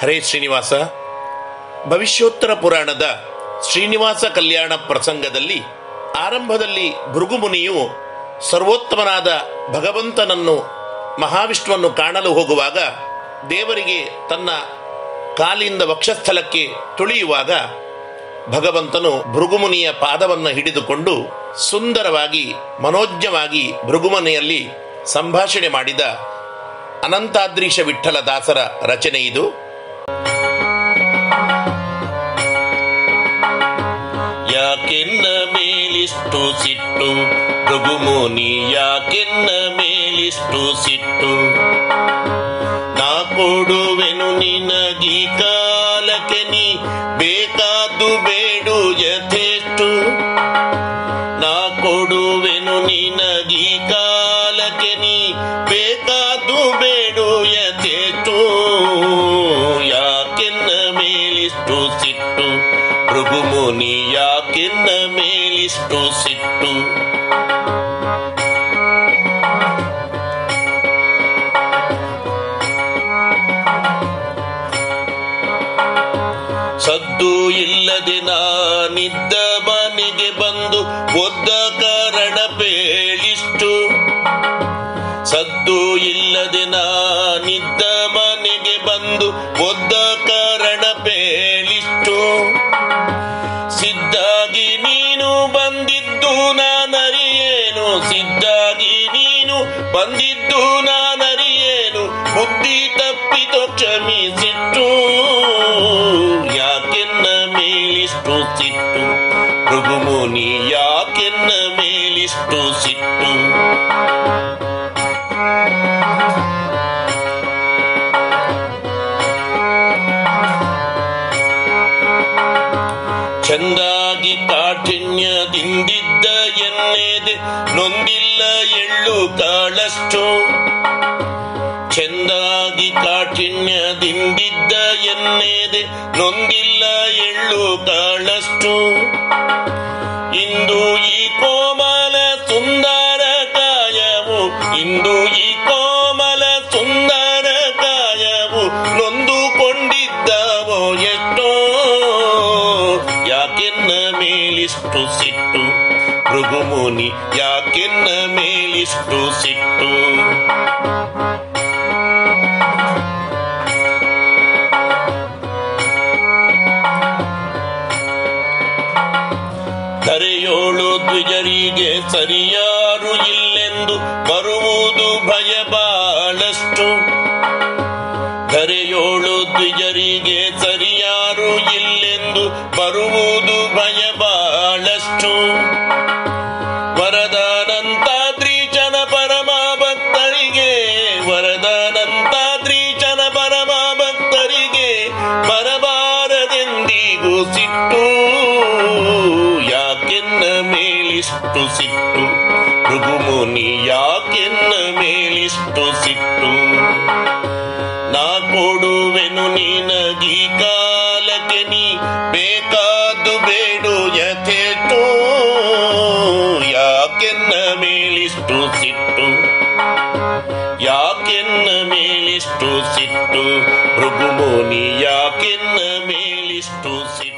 ಹರೇ ಶ್ರೀನಿವಾಸ. ಭವಿಷ್ಯೋತ್ತರ ಪುರಾಣದ ಶ್ರೀನಿವಾಸ ಕಲ್ಯಾಣ ಪ್ರಸಂಗದಲ್ಲಿ ಆರಂಭದಲ್ಲಿ ಭೃಗುಮುನಿಯು ಸರ್ವೋತ್ತಮನಾದ ಭಗವಂತನನ್ನು ಮಹಾವಿಷ್ಣುವನ್ನು ಕಾಣಲು ಹೋಗುವಾಗ ದೇವರಿಗೆ ತನ್ನ ಕಾಲಿಂದ ವಕ್ಷಸ್ಥಲಕ್ಕೆ ತುಳಿಯುವಾಗ ಭಗವಂತನು ಭೃಗುಮುನಿಯ ಪಾದವನ್ನು ಹಿಡಿದುಕೊಂಡು ಸುಂದರವಾಗಿ ಮನೋಜ್ಞವಾಗಿ ಭೃಗುಮನೆಯಲ್ಲಿ ಸಂಭಾಷಣೆ ಮಾಡಿದ ಅನಂತಾದ್ರೀಶ ವಿಠ್ಠಲ ದಾಸರ ರಚನೆ ಇದು. ಯಾಕೆನ್ನ ಮೇಲಿಷ್ಟು ಸಿಟ್ಟು ಭೃಗುಮುನಿ, ಯಾಕೆನ್ನ ಮೇಲಿಷ್ಟು ಸಿಟ್ಟು, ನಾ ಕೊಡುವೆನು ನಿನಗೀ ಕಾಲಕ್ಕೆ ನೀ ಬೇಕಾದ್ದು ಬೇಡು ಯಥೇಷ್ಟು, ನಾ ಕೊಡುವೆನು ನಿನಗೀ ಕಾಲಕ್ಕೆ ನೀ ಬೇಕಾದ್ದು ಬೇಡು ಯಥೇಷ್ಟು, ಯಾಕೆನ್ನ ಮೇಲಿಷ್ಟು ಸಿಟ್ಟು ಭೃಗುಮುನಿ, ಯಾಕೆನ್ನ ಮೇಲಿಷ್ಟು ಸಿಟ್ಟು. ಸದ್ದು ಇಲ್ಲದೆ ನಾನಿದ್ದ ಮನೆಗೆ ಬಂದು ಒದ್ದ ಕಾರಣ ಬೇಳಿಷ್ಟು, ಸದ್ದು ಇಲ್ಲದೆ ನಾನಿದ್ದ ಮನೆಗೆ ಬಂದು ಒದ್ದ ಕಾರಣ ಬೇಳಿಷ್ಟು, ಸಿದ್ಧಾಗಿ ನೀನು ಬಂದಿದ್ದು ನಾನರಿಯೇನು, ಸಿದ್ಧಾಗಿ ನೀನು ಬಂದಿದ್ದು ನಾನರಿಯೇನು, ಬುದ್ಧಿ ತಪ್ಪಿತು ಕ್ಷಮಿಸಿಟ್ಟು, ಯಾಕೆನ್ನ ಮೇಲಿಷ್ಟು ಸಿಟ್ಟು ಭೃಗುಮುನಿ, ಯಾಕೆನ್ನ ಮೇಲಿಷ್ಟು ಸಿಟ್ಟು. ಚಂದಾಗಿ ಕಾಠಿಣ್ಯದಿಂದಿದ್ದ ಎನ್ನೆದೆ ನೊಂದಿಲ್ಲ ಎಳ್ಳು ಕಾಳಷ್ಟು, ಚೆಂದಾಗಿ ಕಾಠಿಣ್ಯದಿಂದಿದ್ದ ಎನ್ನೆದೆ ನೊಂದಿಲ್ಲ ಎಳ್ಳು ಕಾಳಷ್ಟು, ಇಂದು ಈ ಕೋಮಲ ಸುಂದರ ಕಾಯವು, ಇಂದು ಈ ಕೋಮಲ ಸುಂದರ ಕಾಯವು ನೊಂದುಕೊಂಡಿದ್ದವೋ ಎಷ್ಟೋ, ಯಾಕೆನ್ನ ಮೇಲಿಷ್ಟು ಸಿಟ್ಟು ಭೃಗುಮುನಿ, ಯಾಕೆನ್ನ ಮೇಲಿಷ್ಟು ಸಿಟ್ಟು. ಧರೆಯೋಳು ದ್ವಿಜರಿಗೆ ಸರಿಯಾರು ಇಲ್ಲೆಂದು ಬರುವುದು ಭಯ ಬಾಳಷ್ಟು, ಧರೆಯೋಳು ದ್ವಿಜರಿಗೆ ಸರಿಯಾರು ಇಲ್ಲೆಂದು ಬರುವುದು ಭಯ ಬಾಳಷ್ಟು, ವರದಾನಂತಾದ್ರೀಚನ ಪರಮ ಭಕ್ತರಿಗೆ, ವರದಾನಂತಾದ್ರೀಚನ ಪರಮ ಭಕ್ತರಿಗೆ ಬರಬಾರದೆಂದಿಗೂ ಸಿಟ್ಟು, ಯಾಕೆನ್ನ ಮೇಲಿಷ್ಟು ಸಿಟ್ಟು ಭೃಗುಮುನಿ, ಯಾಕೆನ್ನ ಮೇಲಿಷ್ಟು ಸಿಟ್ಟು. ನಾ ಕೊಡುವೆನು ನಿನಗೀ ಕಾಲಕ್ಕೆ ನೀ ಬೇಕಾದ್ದು ಬೇಡು ಯಥೇಷ್ಟು, ಯಾಕೆನ್ನ ಮೇಲಿಷ್ಟು ಸಿಟ್ಟು, ಯಾಕೆನ್ನ ಮೇಲಿಷ್ಟು ಸಿಟ್ಟು ಭೃಗುಮುನಿ, ಯಾಕೆನ್ನ ಮೇಲಿಷ್ಟು ಸಿಟ್ಟು.